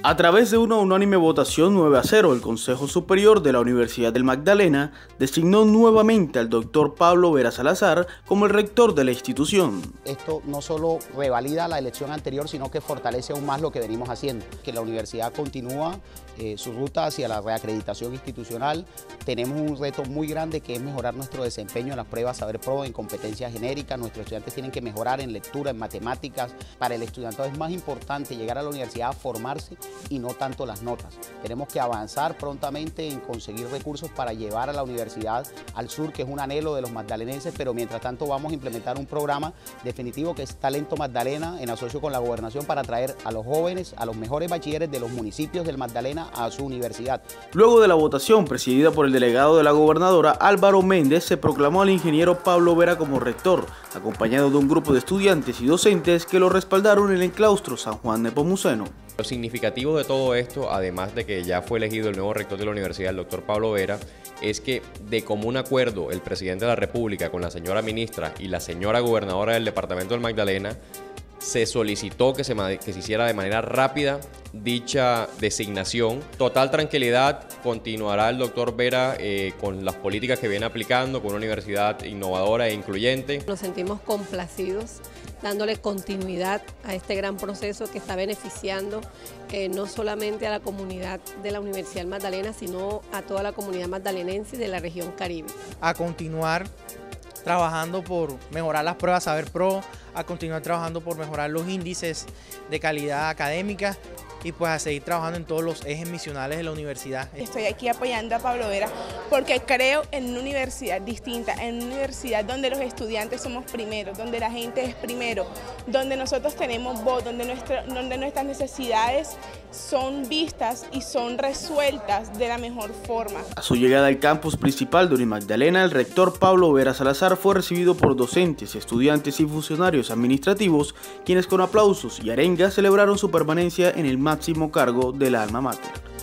A través de una unánime votación 9-0, el Consejo Superior de la Universidad del Magdalena designó nuevamente al doctor Pablo Vera Salazar como el rector de la institución. Esto no solo revalida la elección anterior, sino que fortalece aún más lo que venimos haciendo, que la universidad continúa su ruta hacia la reacreditación institucional. Tenemos un reto muy grande que es mejorar nuestro desempeño en las pruebas Saber Pro en competencias genéricas. Nuestros estudiantes tienen que mejorar en lectura, en matemáticas. Para el estudiantado es más importante llegar a la universidad a formarse y no tanto las notas. Tenemos que avanzar prontamente en conseguir recursos para llevar a la universidad al sur, que es un anhelo de los magdalenenses, pero mientras tanto vamos a implementar un programa definitivo que es Talento Magdalena en asocio con la gobernación para atraer a los jóvenes, a los mejores bachilleres de los municipios del Magdalena a su universidad. Luego de la votación presidida por el delegado de la gobernadora Álvaro Méndez, se proclamó al ingeniero Pablo Vera como rector, acompañado de un grupo de estudiantes y docentes que lo respaldaron en el claustro San Juan Nepomuceno. Lo significativo de todo esto, además de que ya fue elegido el nuevo rector de la universidad, el doctor Pablo Vera, es que de común acuerdo el presidente de la República con la señora ministra y la señora gobernadora del departamento del Magdalena se solicitó que se hiciera de manera rápida dicha designación. Total tranquilidad, continuará el doctor Vera con las políticas que viene aplicando, con una universidad innovadora e incluyente. Nos sentimos complacidos, dándole continuidad a este gran proceso que está beneficiando no solamente a la comunidad de la Universidad del Magdalena, sino a toda la comunidad magdalenense y de la región Caribe. A continuar trabajando por mejorar las pruebas Saber Pro, a continuar trabajando por mejorar los índices de calidad académica y pues a seguir trabajando en todos los ejes misionales de la universidad. Estoy aquí apoyando a Pablo Vera porque creo en una universidad distinta, en una universidad donde los estudiantes somos primeros, donde la gente es primero, donde nosotros tenemos voz, donde nuestras necesidades son vistas y son resueltas de la mejor forma. A su llegada al campus principal de Unimagdalena, el rector Pablo Vera Salazar fue recibido por docentes, estudiantes y funcionarios administrativos, quienes con aplausos y arengas celebraron su permanencia en el máximo cargo de la alma mater.